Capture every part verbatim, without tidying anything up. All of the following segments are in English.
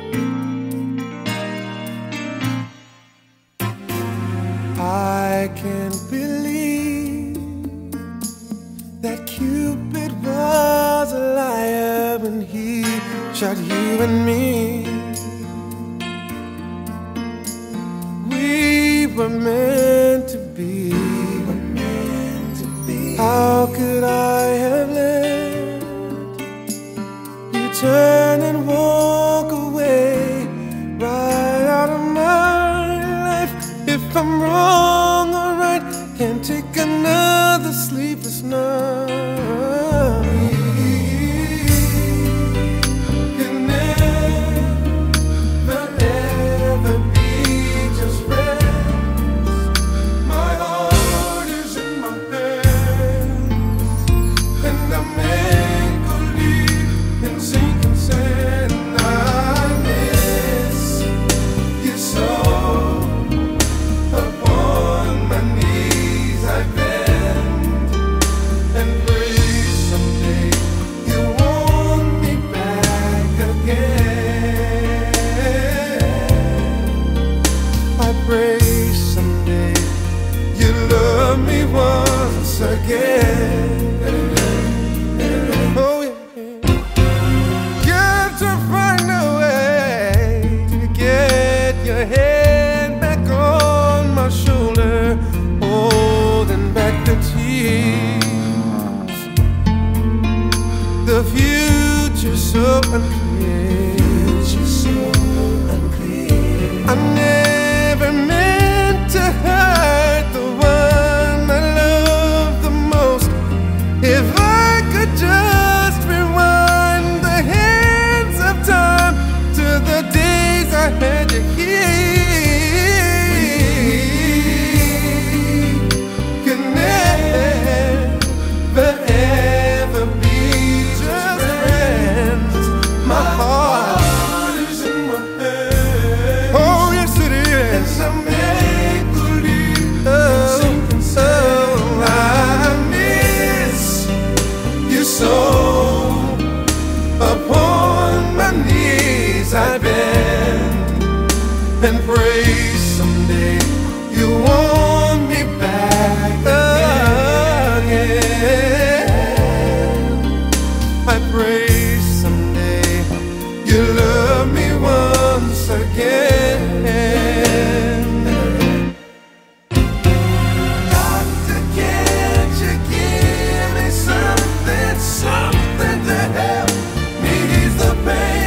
I can't believe that Cupid was a liar when he shot you and me. We were meant to be. We were meant to be. How could I have let you turn and walk away right out of my life? If I'm wrong or right, can't take another sleepless night. Can never ever be just friends. My heart is in my hands, and I'm ankle-deep in sinking sand. I miss you so. Upon my knees I bend and pray someday you want me back again. I pray someday you love me once again. Oh yeah, got to find a way to get your head back on my shoulder, holding back the tears. The future's so unclear. So unclear. I never meant to hurt the one I love the most. If I could just rewind the hands of time to the days I had you here. I bend and pray someday you want me back again. I pray someday you love me once again. Doctor, can't you give me something, something to help me ease the pain?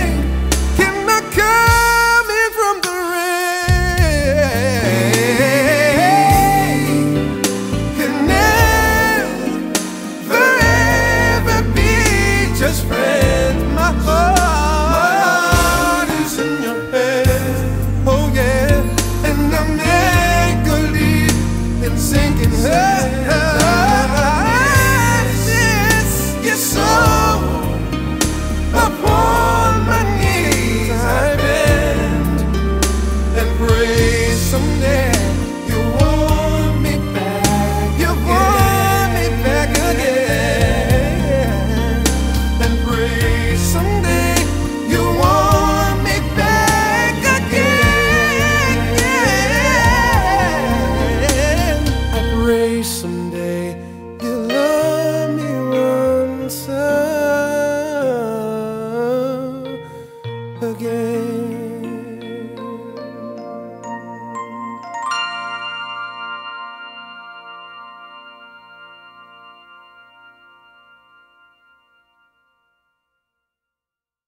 Again.